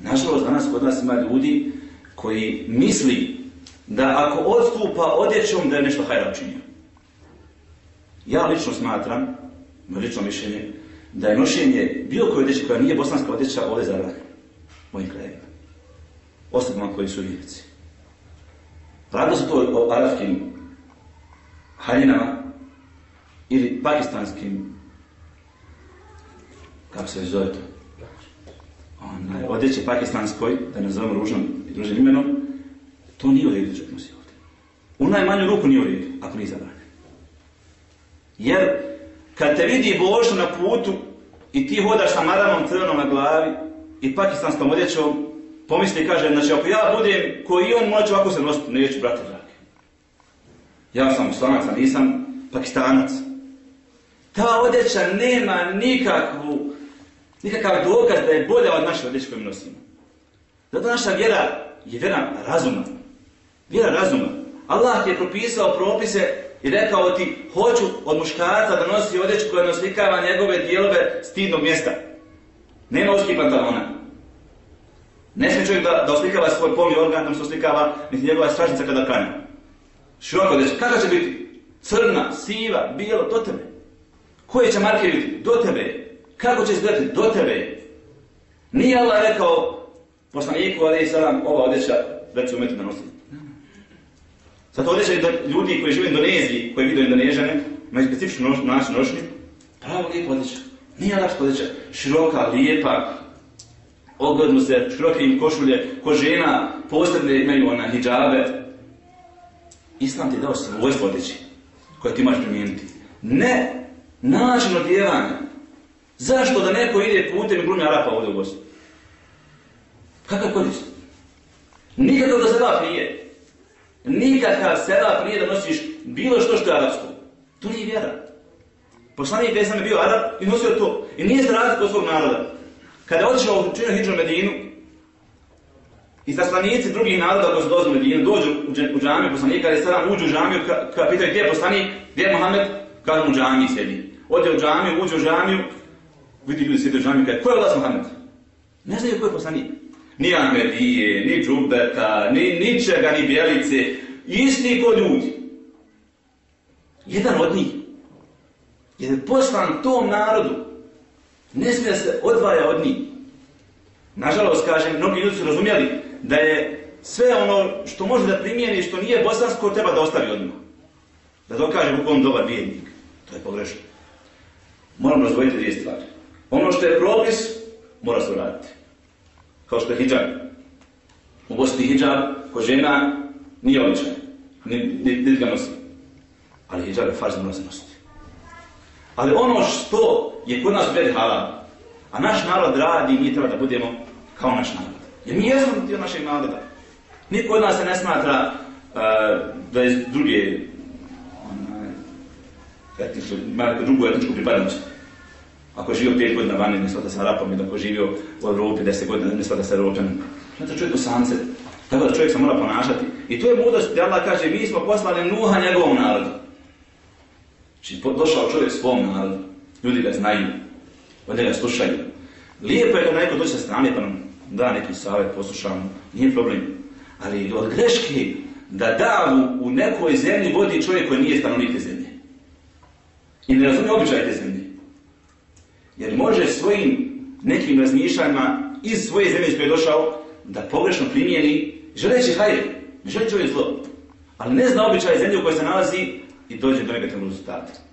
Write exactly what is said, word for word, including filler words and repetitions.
Nažalost, danas kod nas ima ljudi koji misli da ako odstupa odjećom da je nešto hajra učinio. Ja lično smatram, moje lično mišljenje, da je nošenje bilo koje odjeće koja nije bosanska odjeća ovdje zabranjeno. Mojim krajevima. Osobama koji su vjernici. Radilo se to o arapskim haljinama ili pakistanskim, kako se zove to, onaj, odjeće pakistanskoj, da ne nazovemo ružnom i družim imenom, to nije u redu da čovjek nosi ovdje. U najmanju ruku nije u redu, ako nije zabranjeno. Jer kad te vidi Božo na putu i ti hodaš sa maramom crvenom na glavi i pakistanskom odjećom, pomisli i kaže, znači ako ja budem koji i on, moći ovako se nositi, neću, brate dragi. Ja sam muslanac, a nisam Pakistanac. Ta odjeća nema nikakvu, nikakav dokaz da je bolja od naše odjeće koje mi nosimo. Zato naša vjera je vjera razuma. Vjera razuma. Allah ti je propisao propise i rekao ti, hoću od muškarca da nosi odjeću koja ne oslikava njegove dijelove stidnog mjesta. Nema uskih pantalona. Ne smije čovjek da, da oslikava svoj polni organ, da mu se oslikava niti njegova stražnica kada klanja. Široko odjeća. Kakva će biti? Crna, siva, bijelo, do tebe. Koje će marke biti? Do tebe. Kako će izgledati? Do tebe. Nije Allah rekao poslaniku, alejhi selam, ova odjeća da će umeti da nosi. Zato odjeća ljudi koji žive u Indoneziji, koji vide Indonežane, imaju specifičnu način nošnje, pravo lijepo odjeća. Nije arapska odjeća, široka, lijepa, oglednu se, široke im košulje, ko žena, posebne imaju ona hidžabe. Islam ti je dao svojstvo odjeći koje ti možeš primijeniti. Ne način odjevanja. Zašto da neko ide putem i glumi Arapa ovdje u Bosni? Kakav korist? Nikakav da seba prije. Nikakav seba prije da nosiš bilo što što je arapsko. To nije vjera. Poslanik Pesam je bio Arap i nosio to. I nije se razliku od svog naroda. Kada je otišao u činu hidžu Medinu, i zaslanici drugih naroda koji su došli u Medinu, dođu u džamiju poslanika, ali sada uđu u džamiju, kada pitaju gdje je poslanik, gdje je Mohamed, kada mu u džamiji sjedi. Ode u džamiju, uđe u džamiju, vidi ljudi sjedi u džamiju, kada ko je vlast Mohamed? Ne znaju ko je poslanik. Ni Ahmedije, ni Džubeta, ni ničega, ni Bjelice, isti ko ljudi. Jedan od njih je poslan tom narodu, ne smije se odvaja od njih. Nažalost, kažem, mnogi ljudi su razumjeli da je sve ono što može da primijeni, što nije bosansko, treba da ostavi odmah. Da dokaže kako on dobar vjernik. To je pogrešno. Moramo razdvojiti dvije stvari. Ono što je propis, mora se uraditi. Kao što je hidžab. U Bosni hidžab, ko žena, nije običaj. Niti ga nosi. Ali hidžab je farz, mora se nositi. Ali ono što je kod nas vred halal, a naš narod radi i mi treba da budemo kao naš narod. Jer mi jesmo dio našeg naroda. Niko od nas se ne smatra uh, da je druge, etničko, ima drugu etničku pripadnost. Ako je živio pet godina vani, ne smatra se Arapom, ili ako je živio u Evropi deset godina, ne smatra se Europljanom. Znači čovjek Bosance. Tako da čovjek se mora ponašati. I to je mudrost gdje Allah kaže, mi smo poslali Nuha njegovom narodu. Znači došao čovjek svom narodu. Ljudi ga znaju. Ovdje ga slušaju. Lijepo je kad neko dođe sa strane pa nam da neki savjet, poslušamo, nije problem. Ali od greške da da u, u nekoj zemlji vodi čovjek koji nije stanovnik te zemlje. I ne razumije običaj te zemlje. Jer može svojim nekim razmišljajima iz svoje zemlje iz koje je došao da pogrešno primijeni, želeći hajde, ne želi čovjek zlo. Ali ne zna običaj zemlje u kojoj se nalazi i dođe do negativnog rezultata.